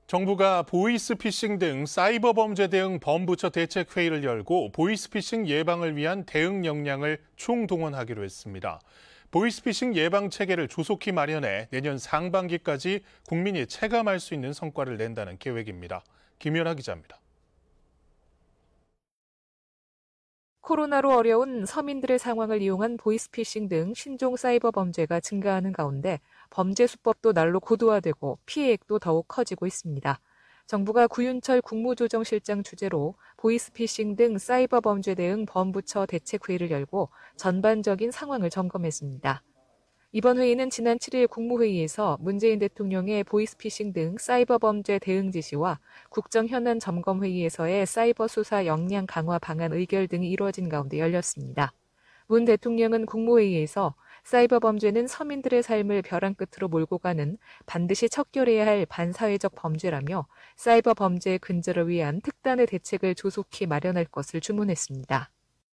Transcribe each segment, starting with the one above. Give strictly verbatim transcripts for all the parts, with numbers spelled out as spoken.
정부가 보이스피싱 등 사이버 범죄 대응 범부처 대책회의를 열고 보이스피싱 예방을 위한 대응 역량을 총동원하기로 했습니다. 보이스피싱 예방 체계를 조속히 마련해 내년 상반기까지 국민이 체감할 수 있는 성과를 낸다는 계획입니다. 김연아 기자입니다. 코로나로 어려운 서민들의 상황을 이용한 보이스피싱 등 신종 사이버 범죄가 증가하는 가운데 범죄 수법도 날로 고도화되고 피해액도 더욱 커지고 있습니다. 정부가 구윤철 국무조정실장 주재로 보이스피싱 등 사이버 범죄 대응 범부처 대책회의를 열고 전반적인 상황을 점검했습니다. 이번 회의는 지난 칠 일 국무회의에서 문재인 대통령의 보이스피싱 등 사이버 범죄 대응 지시와 국정현안 점검회의에서의 사이버 수사 역량 강화 방안 의결 등이 이루어진 가운데 열렸습니다. 문 대통령은 국무회의에서 사이버 범죄는 서민들의 삶을 벼랑 끝으로 몰고 가는 반드시 척결해야 할 반사회적 범죄라며 사이버 범죄의 근절을 위한 특단의 대책을 조속히 마련할 것을 주문했습니다.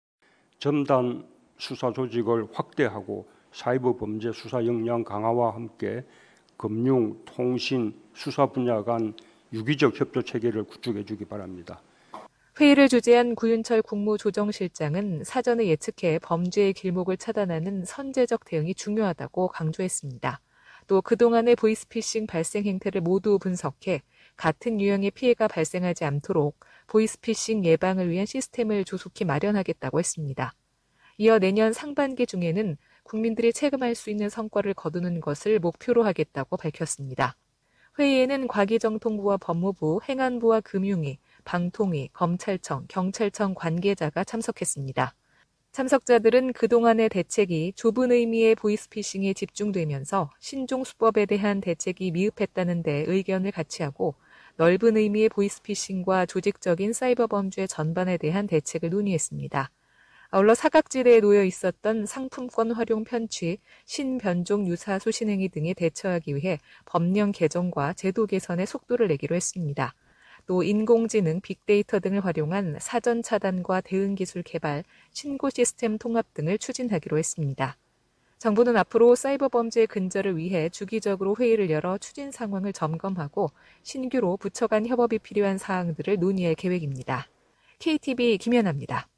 첨단 수사 조직을 확대하고 사이버 범죄 수사 역량 강화와 함께 금융, 통신, 수사 분야 간 유기적 협조 체계를 구축해 주기 바랍니다. 회의를 주재한 구윤철 국무조정실장은 사전에 예측해 범죄의 길목을 차단하는 선제적 대응이 중요하다고 강조했습니다. 또 그동안의 보이스피싱 발생 행태를 모두 분석해 같은 유형의 피해가 발생하지 않도록 보이스피싱 예방을 위한 시스템을 조속히 마련하겠다고 했습니다. 이어 내년 상반기 중에는 국민들이 체감할 수 있는 성과를 거두는 것을 목표로 하겠다고 밝혔습니다. 회의에는 과기정통부와 법무부, 행안부와 금융위, 방통위, 검찰청, 경찰청 관계자가 참석했습니다. 참석자들은 그동안의 대책이 좁은 의미의 보이스피싱에 집중되면서 신종 수법에 대한 대책이 미흡했다는 데 의견을 같이 하고 넓은 의미의 보이스피싱과 조직적인 사이버 범죄 전반에 대한 대책을 논의했습니다. 아울러 사각지대에 놓여 있었던 상품권 활용 편취, 신변종 유사 수신행위 등에 대처하기 위해 법령 개정과 제도 개선에 속도를 내기로 했습니다. 또 인공지능, 빅데이터 등을 활용한 사전 차단과 대응 기술 개발, 신고 시스템 통합 등을 추진하기로 했습니다. 정부는 앞으로 사이버 범죄 근절을 위해 주기적으로 회의를 열어 추진 상황을 점검하고 신규로 부처 간 협업이 필요한 사항들을 논의할 계획입니다. 케이티비 김연아입니다.